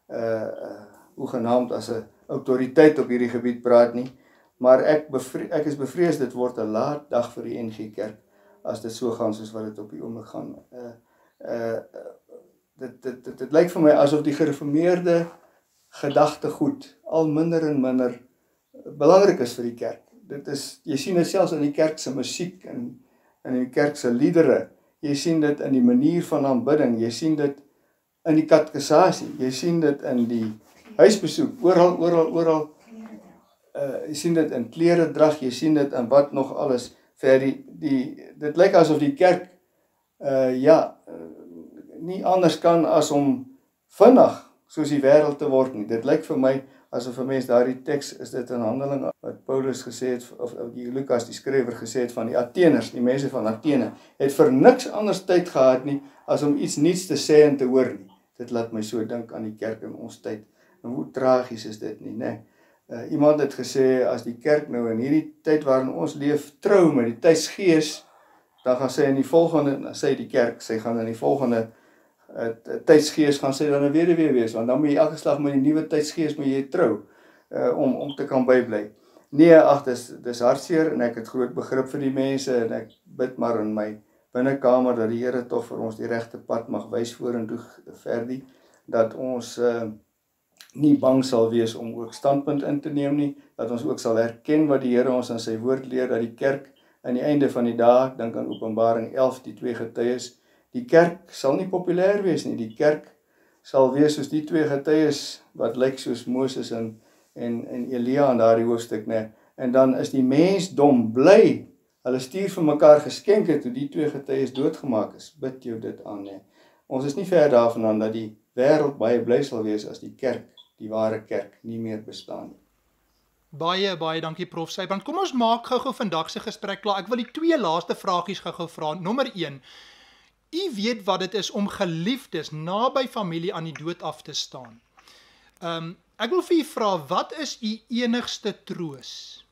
[SPEAKER 2] hoegenaamd as 'n autoriteit op hierdie gebied praat nie, maar ek is bevrees dit word 'n laat dag vir die NG Kerk as dit so gaan soos wat dit op die oomblik gaan. Dit lyk vir my asof die gereformeerde gedagtegoed al minder en minder belangrik is vir die kerk. Jy sien dit selfs in die kerk se musiek en in die kerk se liedere. Jy sien dit in die manier van aanbidding, jy sien dit in die katekisasie, jy sien dit in die huisbesoek, oral. Jy sien dit in kleredrag, jy sien dit in wat nog alles. Dit lyk asof die kerk nie anders kan as om vinnig soos die wêreld te word nie. Dit lyk vir my asof 'n mens daardie teks, is dit in Handelinge wat Paulus gesê het, of die Lukas die skrywer gesê het van die Atheners, die mense van Athene, het vir niks anders tyd gehad nie as om iets nuuts te sê en te hoor nie. Dit laat my so dink aan die kerk in ons tyd. En hoe tragies is dit nie, né? Iemand het gesê, as die kerk nou in hierdie tyd waarin ons leef, trou met die tydsgees, dan gaan sy in die volgende, sy die kerk, sy gaan in die volgende tydsgees gaan sy dan 'n weduwee wees, want dan moet jy elke slag met die nuwe tydsgees moet jy trou om te kan bybly. Nee, ag, dis hartseer en ek het groot begrip vir die mense en ek bid maar in my binnekamer dat die Here tog vir ons die regte pad mag wys vorentoe verder, dat ons nie bang sal wees om ook standpunt in te neem nie, dat ons ook sal erken wat die Here ons in sy woord leer, dat die kerk aan die einde van die dag, ek dink aan Openbaring 11, die 2 getuies, die kerk sal nie populêr wees nie, die kerk sal wees soos die 2 getuies wat lyk soos Moses en Elia in daardie hoofstuk, né? En dan is die mensdom bly, hulle stuur vir mekaar geskenke toe die 2 getuies doodgemaak is. Bid jou dit aan, né? Ons is nie ver daarvandaan dat die wêreld baie bly sal wees as die kerk, die ware kerk, nie meer bestaan nie.
[SPEAKER 1] Baie dankie Prof Sybrand. Kom ons maak gou vandag se gesprek klaar. Ek wil die 2 laaste vragies gou vra. Nommer 1. U weet wat dit is om geliefdes naby familie aan die dood af te staan. Ek wil vir u vra, wat is u enigste troos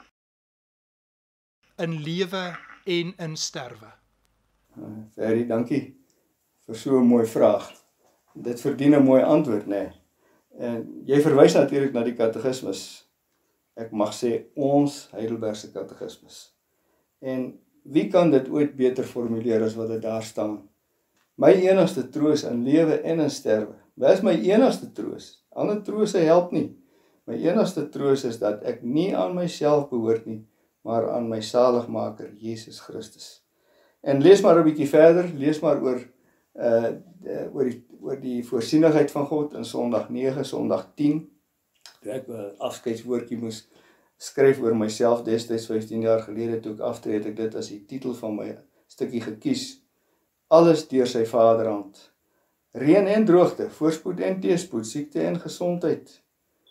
[SPEAKER 1] in lewe en in sterwe?
[SPEAKER 2] Ferry, dankie vir so 'n mooi vraag. Dit verdien 'n mooi antwoord, né? En jy verwys natuurlik na die katekismes. Ek mag sê ons Heidelbergse katekismes. En wie kan dit ooit beter formuleer as wat dit daar staan? My enigste troos in lewe en in sterwe. Wat is my enigste troos? Ander troose help nie. My enigste troos is dat ek nie aan myself behoort nie, maar aan my saligmaker Jesus Christus. En lees maar 'n bietjie verder, lees maar oor die voorsienigheid van God in Sondag 9, Sondag 10. Toe ek 'n afskeidswoordjie moes skryf oor myself destyds 15 jaar gelede toe ek aftree, het ek dit as die titel van my stukkie gekies. Alles deur sy vaderhand. Reën en droogte, voorspoed en teëspoed, siekte en gesondheid.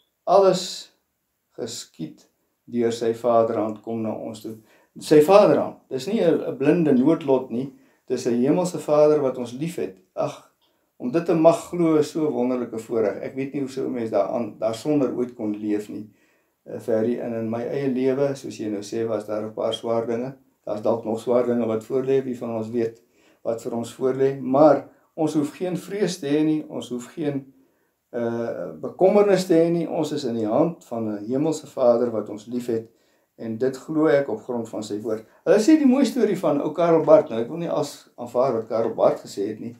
[SPEAKER 2] Alles geskied deur sy vaderhand kom na ons toe. Sy vaderhand, dis nie 'n blinde noodlot nie, dis 'n hemelse Vader wat ons liefhet. Ag, om dit te mag glo is so 'n wonderlike voorreg. Ek weet nie hoe so 'n mens daarsonder ooit kon leef nie. Ferry, en in my eie lewe, soos jy nou sê, was daar 'n paar swaar dinge. Daar's dalk nog swaar dinge wat voorlê, wie van ons weet wat vir ons voorlê, maar ons hoef geen vrees te hê nie, ons hoef geen bekommernis te hê nie, ons is in die hand van 'n hemelse Vader wat ons liefhet, en dit glo ek op grond van sy woord. Hulle sê die mooi storie van ou Karel Barth, nou ek wil nie aanvaar wat Karel Barth gesê het nie,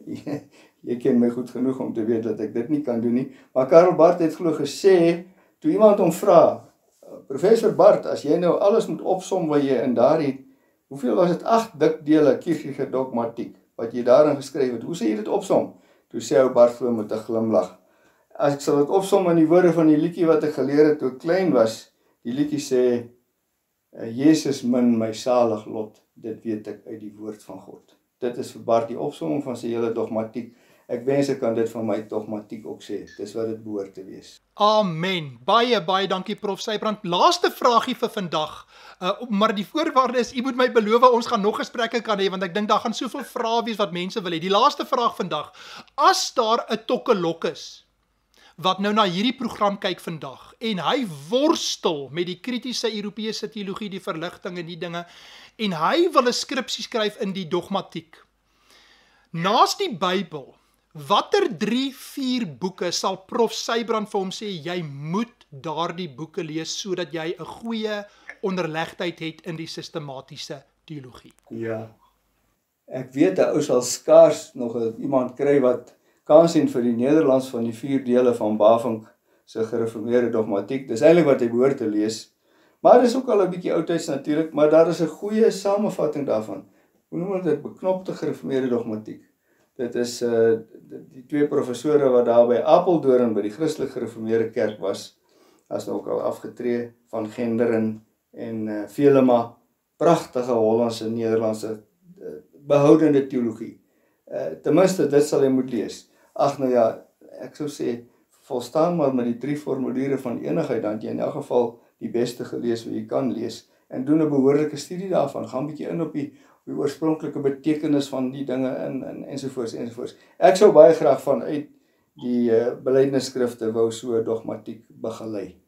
[SPEAKER 2] jy ken my goed genoeg om te weet dat ek dit nie kan doen nie, maar Karel Barth het glo gesê, toe iemand hom vra, Professor Barth, as jy nou alles moet opsom wat jy in daardie, hoeveel was dit, 8 dik dele kirchliche dogmatiek, wat jy daarin geskryf het, hoe sê jy dit opsom? Toe sê ou Barth glo met 'n glimlag, as ek sal dit opsom in die woorde van die liedjie wat ek geleer het toe ek klein was, die liedjie sê, Jesus min my salig lot, dit weet ek uit die woord van God. Dit is vir Barth die opsomming van sy hele dogmatiek. Ek wens ek kan dit van my dogmatiek ook sê, dis wat dit behoort te wees.
[SPEAKER 1] Amen. Baie dankie Prof Sybrand. Laaste vragie vir vandag, maar die voorwaarde is, u moet my beloof, ons gaan nog gesprekke kan hê, want ek dink daar gaan soveel vrae wees wat mense wil hê. Die laaste vraag vandag, as daar 'n tokkelok is, wat nou na hierdie program kyk vandag, en hy worstel met die kritiese Europese teologie, die verligting en die dinge, en hy wil 'n skripsie skryf in die dogmatiek. Naas die Bybel, watter 3-4 boeke sal Prof Sybrand vir hom sê, jy moet daardie boeke lees, sodat jy 'n goeie onderlegdheid het in die sistematiese teologie?
[SPEAKER 2] Ja, ek weet 'n ou sal skaars nog iemand kry wat kan sien vir die Nederlands van die 4 dele van Bavinck se gereformeerde dogmatiek. Dis eintlik wat hy behoort te lees. Maar dis ook al 'n bietjie oudtyds natuurlik, maar daar is 'n goeie samevatting daarvan. Hoe noem dit? Beknopte gereformeerde dogmatiek. Dit is die 2 professore wat daar by Apeldoorn by die Christelik Gereformeerde Kerk was, as nou ook al afgetree, van Genderen en Velema, pragtige Hollandse, Nederlandse behoudende teologie. Ten minste dit sal jy moet lees. Ag nou ja, ek sou sê, volstaan maar met die 3 formuliere van enigheid, dan jy in elk geval die beste gelees wat jy kan lees, en doen 'n behoorlike studie daarvan, gaan 'n bietjie in op die oorspronklike betekenis van die dinge ensovoorts. Ek sou baie graag vanuit die belydenisskrifte wou so dogmatiek begelei.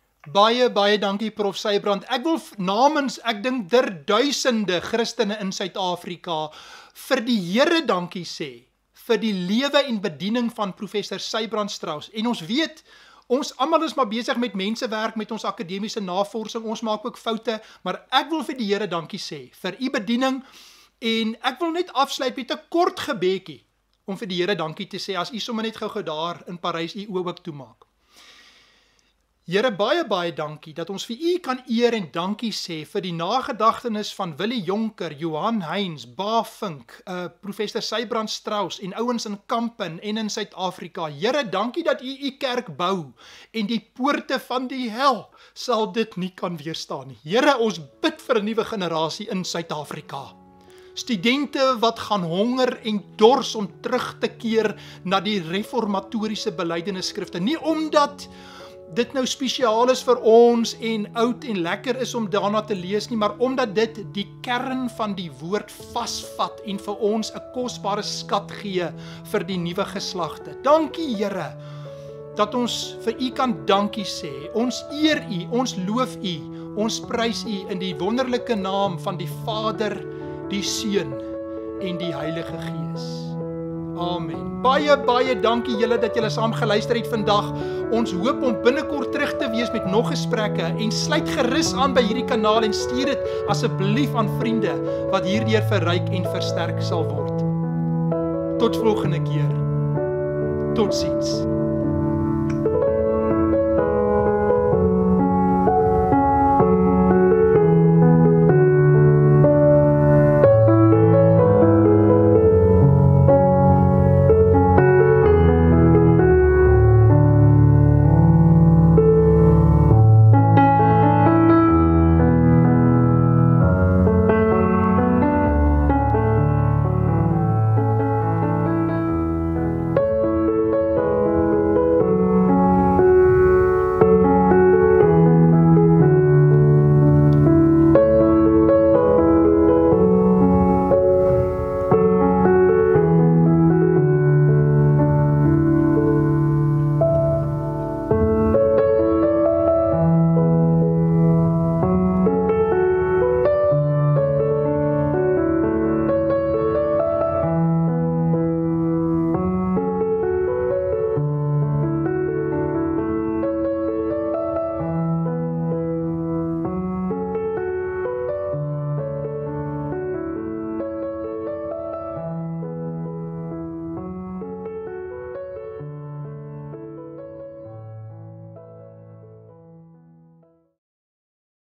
[SPEAKER 1] Baie dankie Prof Sybrand. Ek wil namens, ek dink duisende Christene in Suid-Afrika vir die Here dankie sê vir die lewe en bediening van professor Sybrand Strauss. En ons weet, ons almal is maar besig met mensewerk, met ons akademiese navorsing, ons maak ook foute, maar ek wil vir die Here dankie sê, vir u bediening, en ek wil net afsluit met 'n kort gebedjie, om vir die Here dankie te sê, as u sommer net gou daar in Parys u oë ook toemaak. Here, baie, baie dankie, dat ons vir u kan eer en dankie sê vir die nagedagtenis van Willie Jonker, Johan Heinz, Ba Vink, professor Sybrand Strauss en ouens in Kampen en in Suid-Afrika. Here, dankie dat u kerk bou en die poorte van die hel sal dit nie kan weerstaan nie. Here, ons bid vir 'n nuwe generasie in Suid-Afrika. Studente wat gaan honger en dors om terug te keer na die reformatoriese belydenisskrifte. Nie omdat dit nou spesiaal is vir ons en oud en lekker is om daarna te lees nie, maar omdat dit die kern van die woord vasvat en vir ons 'n kosbare skat gee vir die nuwe geslagte. Dankie Here, dat ons vir u kan dankie sê. Ons eer u, ons loof u, ons prys u in die wonderlike naam van die Vader, die Seun en die Heilige Gees. Amen. Baie, baie dankie julle dat julle saam geluister het vandag. Ons hoop om binnekort terug te wees met nog gesprekke en sluit gerus aan by hierdie kanaal en stuur dit asseblief aan vriende wat hierdeur verryk en versterk sal word. Tot volgende keer. Totsiens.